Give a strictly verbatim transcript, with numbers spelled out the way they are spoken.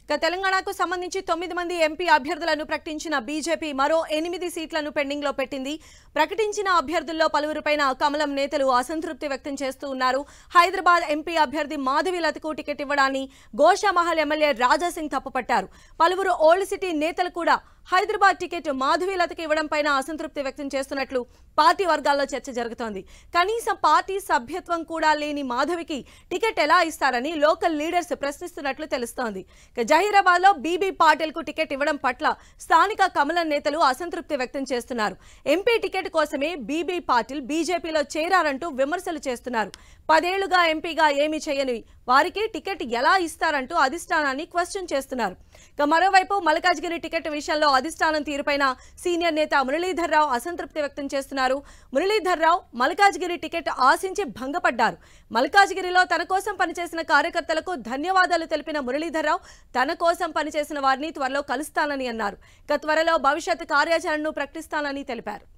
ఇక తెలంగాణకు సంబంధించి తొమ్మిది మంది ఎంపీ అభ్యర్థులను ప్రకటించిన బీజేపీ మరో ఎనిమిది సీట్లను పెండింగ్ లో పెట్టింది. ప్రకటించిన అభ్యర్థుల్లో పలువురిపైన కమలం నేతలు అసంతృప్తి వ్యక్తం చేస్తూ ఉన్నారు. హైదరాబాద్ ఎంపీ అభ్యర్థి మాధవీలతకు టికెట్ ఇవ్వడాన్ని గోషామహల్ ఎమ్మెల్యే రాజాసింగ్ తప్పుపట్టారు. పలువురు ఓల్డ్ సిటీ నేతలు కూడా హైదరాబాద్ టికెట్ మాధవీలతకు ఇవ్వడం పైన అసంతృప్తి వ్యక్తం చేస్తున్నట్లు పార్టీ వర్గాల్లో చర్చ జరుగుతోంది. కనీసం పార్టీ సభ్యత్వం కూడా లేని మాధవికి టికెట్ ఎలా ఇస్తారని లోకల్ లీడర్స్ ప్రశ్నిస్తున్నట్లు తెలుస్తోంది. జహీరాబాద్ లో బీబీ పాటిల్ కు టికెట్ ఇవ్వడం పట్ల స్థానిక కమలం నేతలు అసంతృప్తి వ్యక్తం చేస్తున్నారు. ఎంపీ టికెట్ కోసమే బీబీ పాటిల్ బీజేపీలో చేరారంటూ విమర్శలు చేస్తున్నారు. పదేళ్లుగా ఎంపీగా ఏమీ చేయని వారికి టికెట్ ఎలా ఇస్తారంటూ అధిష్టానాన్ని క్వశ్చన్ చేస్తున్నారు. ఇక మరోవైపు మల్కాజ్గిరి టికెట్ విషయంలో అధిష్టానం తీరుపైన సీనియర్ నేత మురళీధర్ రావు అసంతృప్తి వ్యక్తం చేస్తున్నారు. మురళీధర్ రావు మల్కాజ్గిరి టికెట్ ఆశించి భంగపడ్డారు. మల్కాజ్గిరిలో తన కోసం పనిచేసిన కార్యకర్తలకు ధన్యవాదాలు తెలిపిన మురళీధర్ రావు తన కోసం పనిచేసిన వారిని త్వరలో కలుస్తానని అన్నారు. ఇక త్వరలో భవిష్యత్ కార్యాచరణను ప్రకటిస్తానని తెలిపారు.